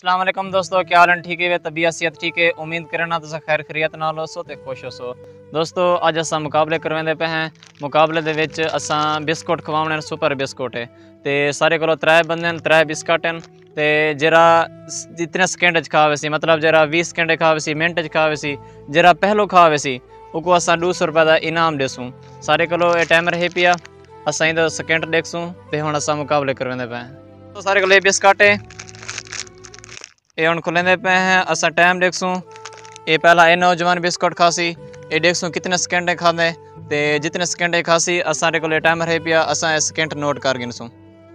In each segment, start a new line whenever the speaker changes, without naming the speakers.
अस्सलाम वालेकुम दोस्तों, क्या हाल है? ठीक है, तबीयत सेहत ठीक है। उम्मीद करना तुम खैर खैरियत नाल हो सो ते खुश हो। दोस्तों अज अस मुकाबले करवाते पे हैं। मुकाबले दे विच असां बिस्कुट खवाने सुपर बिस्कुट है तो सारे को 3 बंदे हैं, 3 बिस्कुट हैं तो जरा जितने सेकेंड खावे सी, मतलब जरा 20 सेकेंड खावे सी, मिनट खावे सी, जरा पहलो खावे सी उको असां 200 रुपये का इनाम देसूँ। सारे को टाइम रहे पिया असां इधर सेकेंड देखसूँ तो हुण असां मुकाबले करवाते पे हैं। तो सारे को बिस्कुट है ये हम खुलेंदे पे हैं। असा टाइम देखसूँ ये पहला ये नौजवान बिस्कुट खासी ये देखसूँ कितने सेकेंड खादे तो जितने सेकेंड खासी असारे को टाइम रहे पिया असा सेकेंड नोट कर गिनसूँ।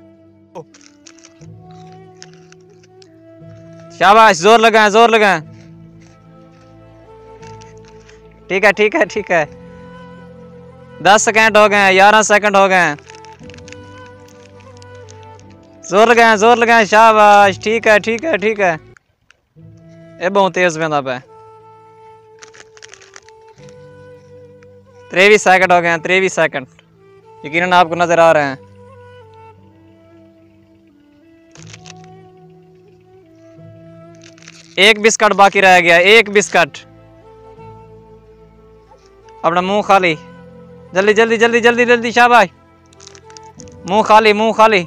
शाबाश, जोर लगाएं जोर लगाएं। ठीक है ठीक है ठीक है। 10 सेकेंड हो गए, 11 सेकेंड हो गए। जोर लगाएं। शाबाश, ठीक है ठीक है ठीक है। ये बहुत तेज वेंदा पे। 23 सेकंड हो गए हैं, 23 सेकंड यकीनन आपको नजर आ रहे हैं। एक बिस्कुट बाकी रह गया, एक बिस्कुट। अपना मुंह खाली, जल्दी जल्दी जल्दी जल्दी जल्दी। शाबाश, मुंह खाली मुंह खाली।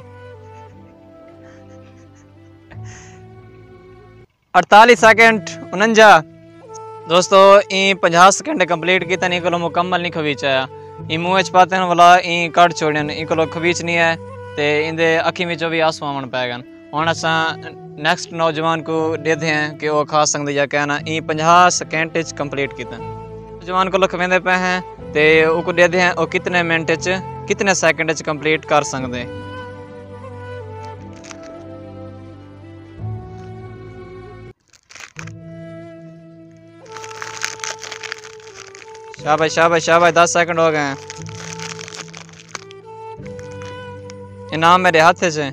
48 सेकंड 49। दोस्तों ई 50 सेकंड कंप्लीट किया नहीं को मुकम्मल नहीं खवीच आया। ई मुँह पाते हैं वाला ई कट छोड़न ई को खवीच नहीं है तो इंदे अखी में भी आंसू आवन पै गए। हम अस नैक्सट नौजवान को देते हैं कि वह खा सकते या कहना। ई 50 सेकंड कंप्लीट किया नौजवान को खवेंदे पे हैं तो देते हैं वो कितने मिनट कितने सेकंड कंप्लीट कर सकते। शाबाश शाबाश शाबाश, 10 सेकंड हो गए हैं। इनाम मेरे हाथ से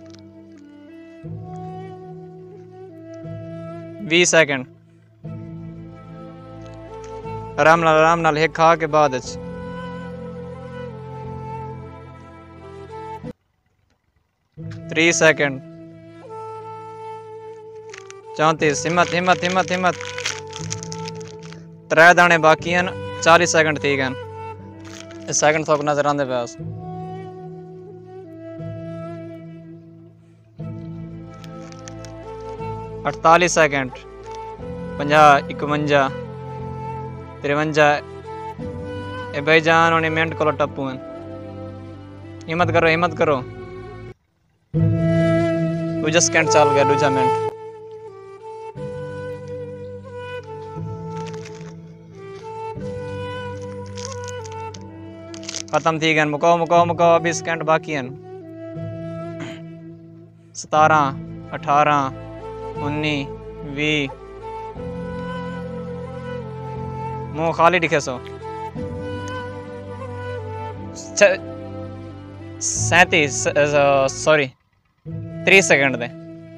20 सेकंड। आराम नाल एक खा के बाद 3 सेकंड। 34। हिम्मत हिम्मत हिम्मत हिम्मत। 3 दाने बाकी हैं, 40 सेकंड थी गए। सेकंड थोक नजर आते पे 48 सेकंड। 50 51 53। ए भाई जान उन्हें मिनट को टप्पू हैं। हिम्मत करो हिम्मत करो। दूजा सेकंड चल गया, दूजा मिनट। खत्म थी गए। मुकाओ मुकाओ मुकाओ, अभी सेकंड बाकी हैं। 17 18 19 20। मुँह खाली दिखे सो। 37 सॉरी 30 सेकंड दे।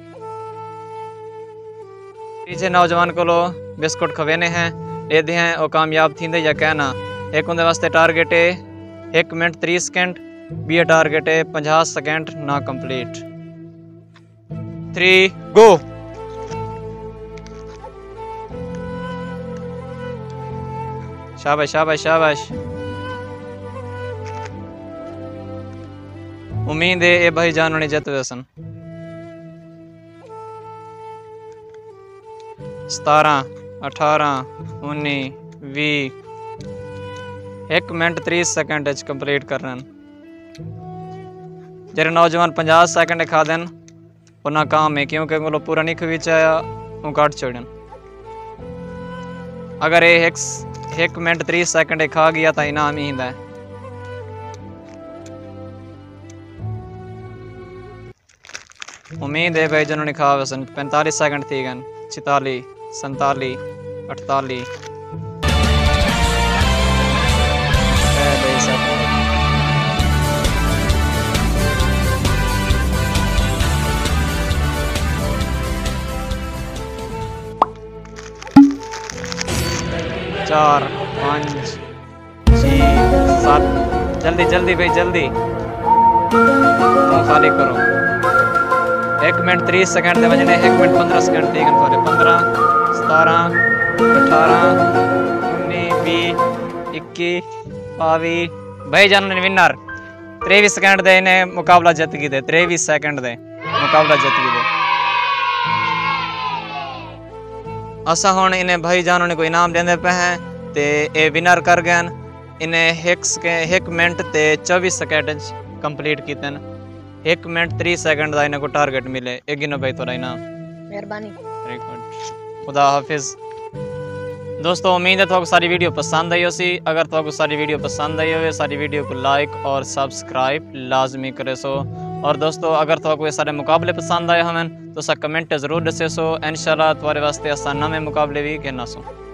पीछे नौजवान को बिस्कुट खवेने हैं लेते हैं वो कामयाब थी या कहना। एक उनके वास्ते टारगेट है 1 मिनट 30 सेकंड, बी टारगेट है 50 सेकंड ना कंप्लीट। 3 गो। शाबाश शाबाश शाबाश। उम्मीद है ये भाई जान ने जित सन। 17 18 19 20। 1 मिनट 30 सेकंड कंप्लीट कर रहे हैं। जरे नौजवान 50 सेकंड खा दें वो नाकाम है क्योंकि वो पूरा नहीं खवीच आया वो काट छोड़न। अगर ये 1 मिनट 30 सेकंड खा गया तो इनाम ही है। उम्मीद है भाई जिन्होंने खा वसन। 45 सेकंड थी गन। 46 47 48। 4 5 6 7। जल्दी जल्दी भाई जल्दी, मुँह खाली करो। 1 मिनट 30 सेकंड दे वजने 1 मिनट 15 सेकंड दी गन थोड़े 15 17 18 19 20 21 22 भाई जान ने विनर 23 सेकंड दे ने मुकाबला जीत गई दे 23 सेकंड दे मुकाबला जीत गई दे। असा हुण इन्हें भाई जान ने कोई इनाम देंदे पे हैं ते ए विनर कर गए इन्हें 1 मिनट ते 24 सेकंड कंप्लीट कीते न 1 मिनट 30 सेकंड का इन्हें को टारगेट मिले एक गिनो भाई थोड़ा इनाम
मेहरबानी
खुदा हाफिज। दोस्तों उम्मीद है तो सारी वीडियो पसंद आई होसी। अगर तो सारी वीडियो पसंद आई हो सारी वीडियो को लाइक और सब्सक्राइब लाजमी करे सो। और दोस्तों अगर तो कोई सारे मुकाबले पसंद आए हमें तो सा कमेंट ज़रूर दसे सो। इंशाल्लाह तुम्हारे वास्ते असा नवे मुकाबले भी कहना सो।